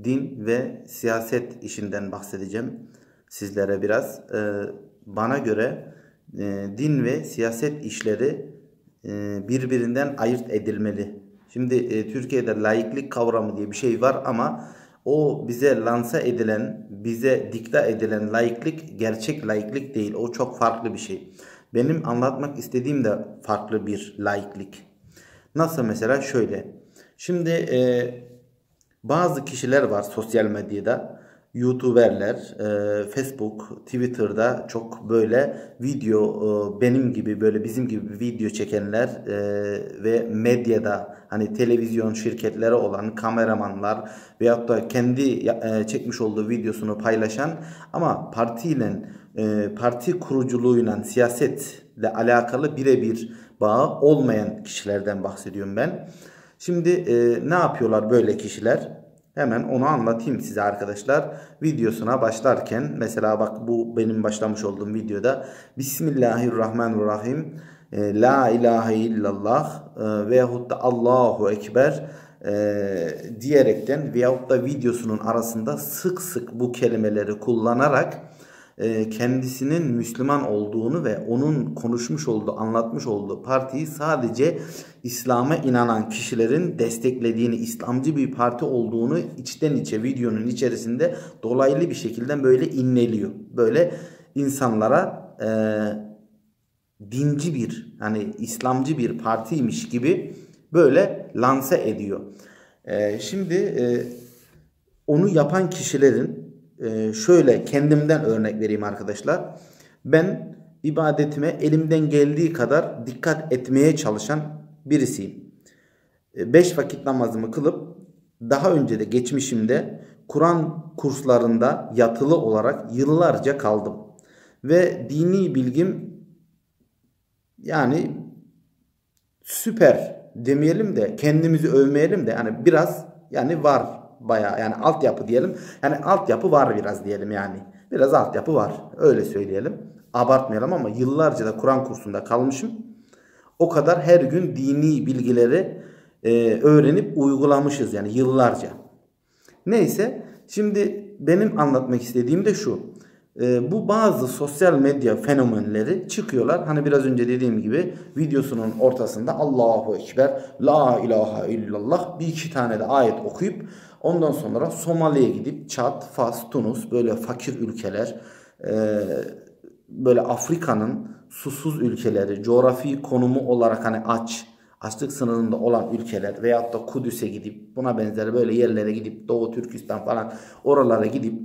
din ve siyaset işinden bahsedeceğim sizlere biraz. Bana göre din ve siyaset işleri birbirinden ayırt edilmeli. Şimdi Türkiye'de laiklik kavramı diye bir şey var ama o bize lanse edilen, bize dikte edilen laiklik gerçek laiklik değil. O çok farklı bir şey. Benim anlatmak istediğim de farklı bir laiklik. Nasıl mesela şöyle. Şimdi bazı kişiler var sosyal medyada, YouTuberler, Facebook, Twitter'da çok böyle video, benim gibi böyle bizim gibi video çekenler ve medyada hani televizyon şirketleri olan kameramanlar veyahut da kendi çekmiş olduğu videosunu paylaşan ama parti kuruculuğuyla siyasetle alakalı birebir bağı olmayan kişilerden bahsediyorum ben. Şimdi ne yapıyorlar böyle kişiler? Hemen onu anlatayım size arkadaşlar. Videosuna başlarken mesela bak bu benim başlamış olduğum videoda Bismillahirrahmanirrahim, La ilahe illallah veyahut da Allahu Ekber diyerekten veyahut da videosunun arasında sık sık bu kelimeleri kullanarak kendisinin Müslüman olduğunu ve onun konuşmuş olduğu, anlatmış olduğu partiyi sadece İslam'a inanan kişilerin desteklediğini, İslamcı bir parti olduğunu içten içe videonun içerisinde dolaylı bir şekilde böyle inleliyor. Böyle insanlara dinci bir, hani İslamcı bir partiymiş gibi böyle lanse ediyor. Şimdi onu yapan kişilerin şöyle kendimden örnek vereyim arkadaşlar. Ben ibadetime elimden geldiği kadar dikkat etmeye çalışan birisiyim. 5 vakit namazımı kılıp daha önce de geçmişimde Kur'an kurslarında yatılı olarak yıllarca kaldım. Ve dini bilgim yani süper demeyelim de kendimizi övmeyelim de yani biraz yani var. Bayağı yani altyapı diyelim. Yani altyapı var biraz diyelim yani. Biraz altyapı var. Öyle söyleyelim. Abartmayalım ama yıllarca da Kur'an kursunda kalmışım. O kadar her gün dini bilgileri öğrenip uygulamışız yani yıllarca. Neyse şimdi benim anlatmak istediğim de şu. Bu bazı sosyal medya fenomenleri çıkıyorlar. Hani biraz önce dediğim gibi videosunun ortasında Allahu Ekber, La ilahe illallah bir iki tane de ayet okuyup ondan sonra Somali'ye gidip Çad, Fas, Tunus böyle fakir ülkeler, böyle Afrika'nın susuz ülkeleri, coğrafi konumu olarak hani açlık sınırında olan ülkeler veyahut da Kudüs'e gidip buna benzer böyle yerlere gidip Doğu Türkistan falan oralara gidip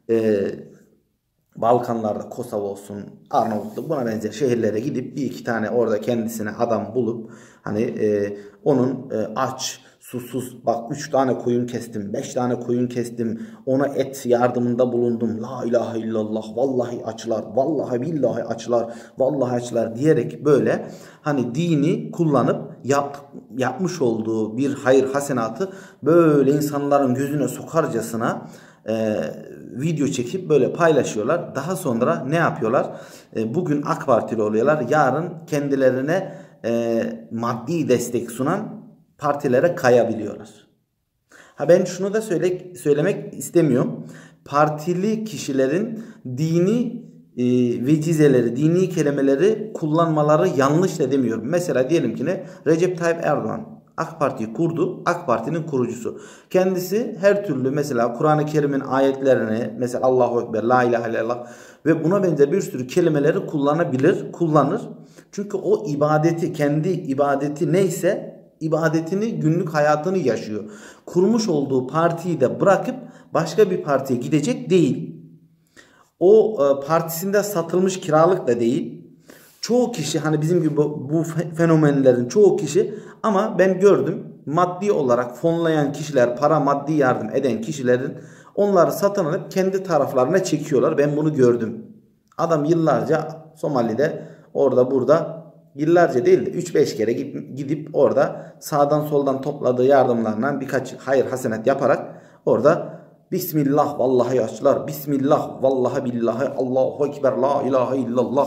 Balkanlarda Kosova olsun, Arnavutluk buna benzer şehirlere gidip bir iki tane orada kendisine adam bulup hani onun aç, susuz bak 3 tane koyun kestim, 5 tane koyun kestim, ona et yardımında bulundum. La ilahe illallah, vallahi açlar, vallahi billahi açlar, vallahi açlar diyerek böyle hani dini kullanıp yapmış olduğu bir hayır hasenatı böyle insanların gözüne sokarcasına video çekip böyle paylaşıyorlar. Daha sonra ne yapıyorlar? Bugün AK Partili oluyorlar. Yarın kendilerine maddi destek sunan partilere kayabiliyorlar. Ha ben şunu da söylemek istemiyorum. Partili kişilerin dini vecizeleri, dini kelimeleri kullanmaları yanlış da demiyorum. Mesela diyelim ki ne? Recep Tayyip Erdoğan AK Parti'yi kurdu. AK Parti'nin kurucusu. Kendisi her türlü mesela Kur'an-ı Kerim'in ayetlerini mesela Allahu Ekber, La ilahe illallah ve buna benzer bir sürü kelimeleri kullanır. Çünkü o ibadeti, kendi ibadeti neyse ibadetini, günlük hayatını yaşıyor. Kurmuş olduğu partiyi de bırakıp başka bir partiye gidecek değil. O partisinde satılmış kiralık da değil. Çoğu kişi hani bizim gibi bu fenomenlerin çoğu kişi ama ben gördüm maddi olarak fonlayan kişiler, para maddi yardım eden kişilerin onları satın alıp kendi taraflarına çekiyorlar. Ben bunu gördüm. Adam yıllarca Somali'de orada burada yıllarca değil de 3-5 kere gidip orada sağdan soldan topladığı yardımlarla birkaç hayır hasenet yaparak orada Bismillah vallahi açlar, Bismillah vallahi billahi Allahu Ekber, La ilahe illallah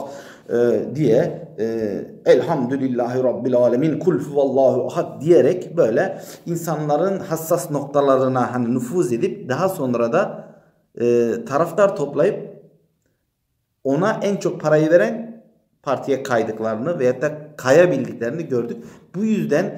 diye elhamdülillahi rabbil alemin kul huvallahu ahad diyerek böyle insanların hassas noktalarına hani nüfuz edip daha sonra da taraftar toplayıp ona en çok parayı veren partiye kaydıklarını veyahut da kayabildiklerini gördük. Bu yüzden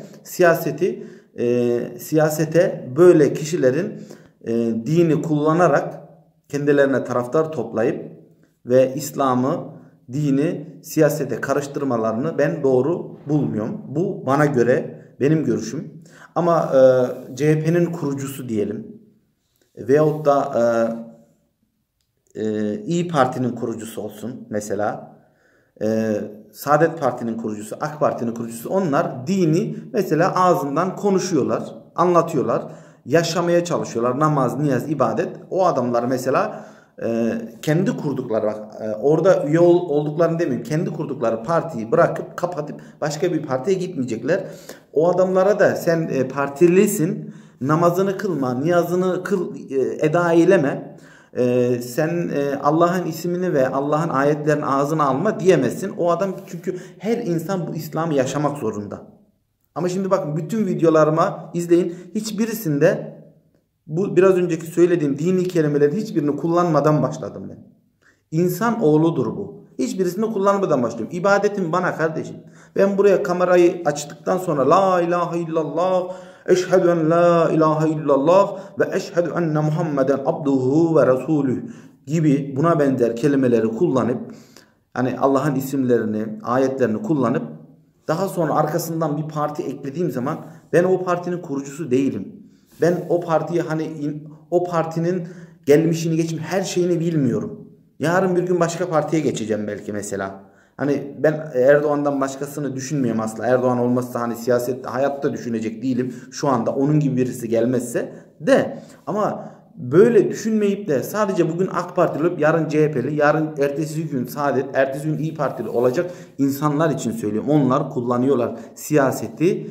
siyasete böyle kişilerin dini kullanarak kendilerine taraftar toplayıp ve İslam'ı, dini siyasete karıştırmalarını ben doğru bulmuyorum. Bu bana göre, benim görüşüm. Ama CHP'nin kurucusu diyelim veyahut da İyi Parti'nin kurucusu olsun mesela, Saadet Parti'nin kurucusu, AK Parti'nin kurucusu, onlar dini mesela ağzından konuşuyorlar, anlatıyorlar, yaşamaya çalışıyorlar. Namaz, niyaz, ibadet. O adamlar mesela kendi kurdukları, orada üye olduklarını demiyorum, kendi kurdukları partiyi bırakıp kapatıp başka bir partiye gitmeyecekler. O adamlara da sen partilisin, namazını kılma, niyazını eda eyleme, sen Allah'ın ismini ve Allah'ın ayetlerini ağzına alma diyemezsin. O adam, çünkü her insan bu İslam'ı yaşamak zorunda. Ama şimdi bakın, bütün videolarıma izleyin. Hiçbirisinde bu biraz önceki söylediğim dini kelimelerin hiçbirini kullanmadan başladım ben. İnsan oğludur bu. Hiçbirisini kullanmadan başlıyorum. İbadetim bana kardeşim. Ben buraya kamerayı açtıktan sonra la ilahe illallah, eşhedü en la ilahe illallah ve eşhedü enne Muhammeden abduhu ve resulüh gibi buna benzer kelimeleri kullanıp, hani Allah'ın isimlerini, ayetlerini kullanıp daha sonra arkasından bir parti eklediğim zaman ben o partinin kurucusu değilim. Ben o partiyi, hani o partinin gelmişini geçmiş her şeyini bilmiyorum. Yarın bir gün başka partiye geçeceğim belki mesela. Hani ben Erdoğan'dan başkasını düşünmüyorum asla. Erdoğan olmazsa hani siyasette, hayatta düşünecek değilim. Şu anda onun gibi birisi gelmezse de. Ama böyle düşünmeyip de sadece bugün AK Partili olup yarın CHP'li, yarın ertesi gün Saadet, ertesi gün İyi Partili olacak insanlar için söylüyorum. Onlar kullanıyorlar siyaseti,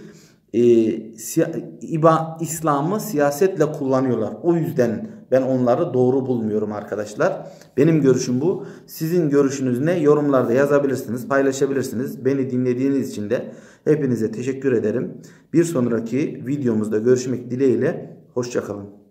İslam'ı siyasetle kullanıyorlar. O yüzden ben onları doğru bulmuyorum arkadaşlar. Benim görüşüm bu. Sizin görüşünüz ne? Yorumlarda yazabilirsiniz, paylaşabilirsiniz. Beni dinlediğiniz için de hepinize teşekkür ederim. Bir sonraki videomuzda görüşmek dileğiyle. Hoşça kalın.